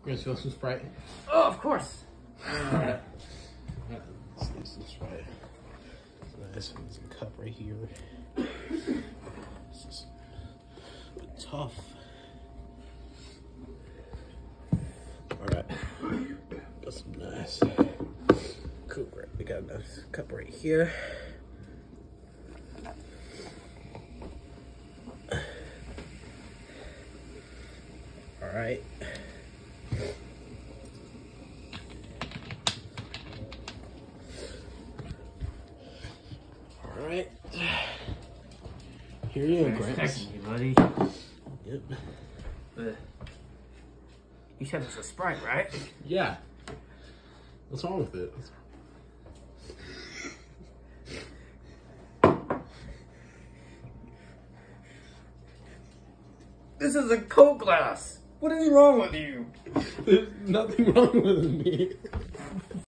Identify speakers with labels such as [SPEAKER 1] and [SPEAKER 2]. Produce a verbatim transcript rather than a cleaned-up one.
[SPEAKER 1] Gramps, you want some Sprite?
[SPEAKER 2] Oh, of course.
[SPEAKER 1] Alright. Let's get some Sprite. Nice cup right here. This is tough. Alright. Got some nice. Cool, right? We got a nice cup right here. Alright. Alright. Here you go, Gramps.
[SPEAKER 2] You, buddy.
[SPEAKER 1] Yep.
[SPEAKER 2] Uh, you said it's a Sprite, right?
[SPEAKER 1] Yeah. What's wrong with it?
[SPEAKER 2] This is a Coke glass. What is wrong with you?
[SPEAKER 1] There's nothing wrong with me.